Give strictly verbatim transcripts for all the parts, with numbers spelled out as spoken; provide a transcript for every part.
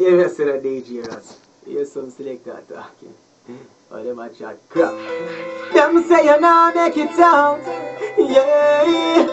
You rest of the D J Ross. Hear some selector talking. Oh, them a chat crap. Them say you nah make it out. Yeah.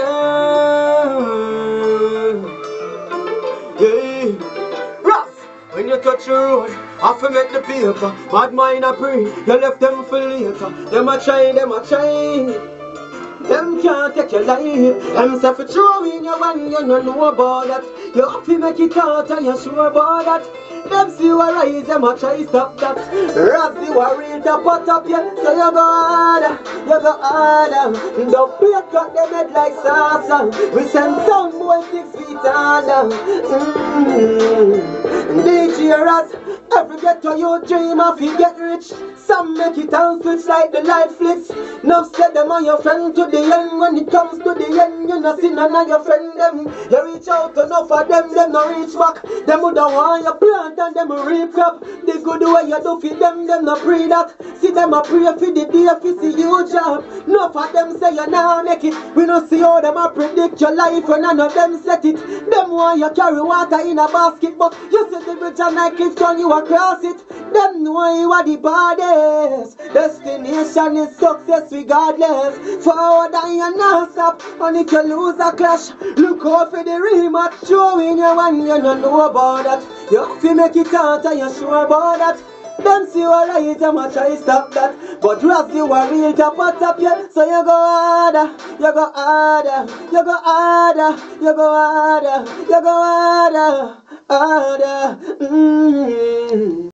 Uh, yeah. Ross, when you touch the road, have to make the paper. Bad mind a pray. You left them for later. Them a try, them a try. Them can't take your life. Them say for throw in your one, you don't know about that. You have to make it out and you're sure about that. Them see you rise, them a try stop that. Raz you a real to put up you. So you go harder, you go harder. Don't play cut them head like salsa. We send some boy six feet under. Mm-hmm. D J Raz, every ghetto you dream of you get rich. Some make it and switch like the light flicks. Now say them are your friend to the end. When it comes to the end, you not see none of your friend them. You reach out enough for them, them no reach back. Them would have want you plant and them reap crop. The good way you do for them, them no pray that. See them a pray for the day if you see you job. Enough of them say you nah make it. We no see how them a predict your life when none of them set it. Them want you carry water in a basket, but you see the bridge and like it's on you across it. Them know you are the baddest. Destination is success regardless. Forward and you not stop. And if you lose a clash, look out for the rematch. Showing you when you don't know about that. You have to make it out and you're sure about that. Them see you right, them a try stop that. But Raz you a real to put up you. So you go harder, you go harder, you go harder, you go harder, you go harder, harder. Mm-hmm.